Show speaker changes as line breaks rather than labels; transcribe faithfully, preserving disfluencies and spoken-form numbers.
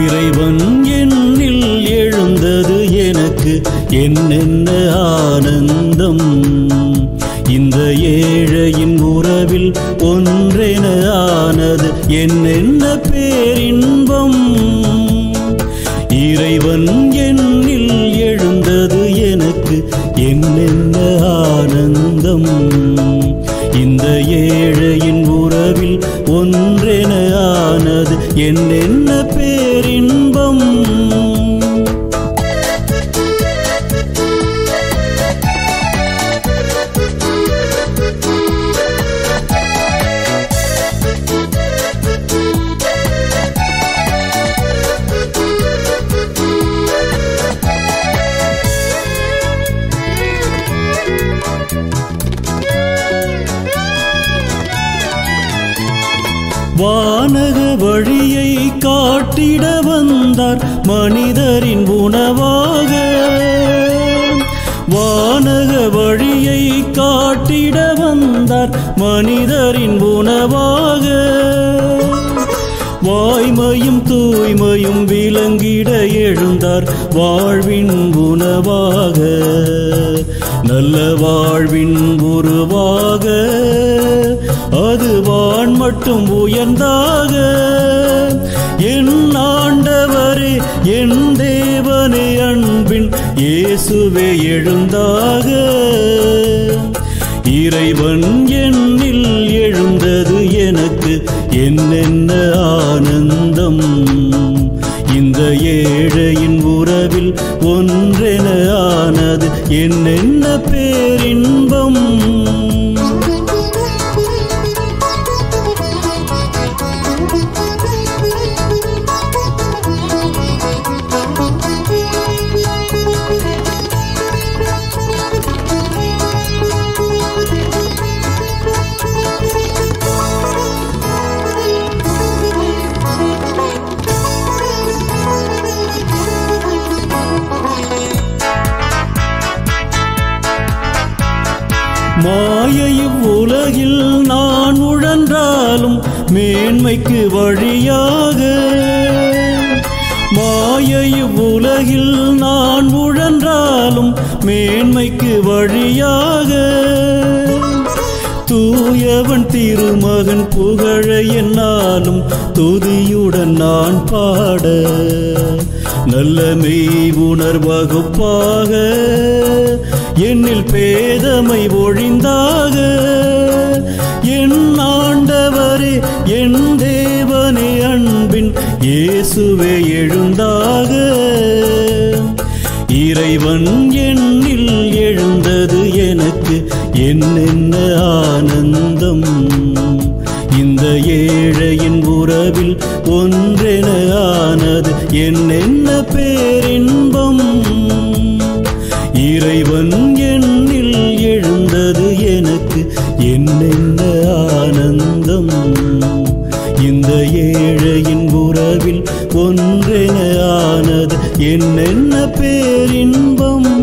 இறைவன் என்னில் எழுந்தது எனக்கு என்னென்ன ஆனந்தம். இந்த ஏழையின் உறவில் ஒன்றென ஆனது என்னென்ன பேரின்பம். இறைவன் என்னில் எழுந்தது எனக்கு என்னென்ன ஆனந்தம். இந்த ஏழையின் உறவில் ஒன்றென ஆனது என்னென்ன பேரின்பம். வானக வழியை காட்டிட வந்தார் மனிதரின் உணவாக. வானக வழியை காட்டிட வந்தார் மனிதரின் உணவாக. வாய்மையும் தூய்மையும் விளங்கிட எழுந்தார் வாழ்வின் உணவாக. நல்ல வாழ்வின் உருவாக அது வான் மட்டும் உயர்ந்தாக. என் ஆண்டவரே என் தேவனே அன்பின் இயேசுவே எழுந்தாக. இறைவன் என்னில் எழுந்தது எனக்கு என்னென்ன ஆனந்தம். இந்த ஏழையின் உறவில் ஒன்றென ஆனது என்னென்ன பேரின்பம். மாயையும் உலகில் நான் உழன்றாலும் மேன்மைக்கு வழியாக. மாயையும் உலகில் நான் உழன்றாலும் மேன்மைக்கு வழியாக. தூயவன் திருமகன் புகழ என்னாலும் துதியுடன் நான் பாட. நல்ல மெய் உணர்வகுப்பாக என்னில் பேதமை ஒழிந்தாக. என் ஆண்டவரே என் தேவனே அன்பின் இயேசுவே எழுந்தாக. இறைவன் என்னில் எழுந்தது எனக்கு என்னென்ன ஆனந்தம். இந்த ஏழையின் உறவில் ஒன்றென ஆனது என்னென்ன பேரின்பம். இறைவன் என்னில் எழுந்தது எனக்கு என்னென்ன ஆனந்தம். இந்த ஏழையின் உறவில் ஒன்றென ஆனது என்னென்ன பேரின்பம்.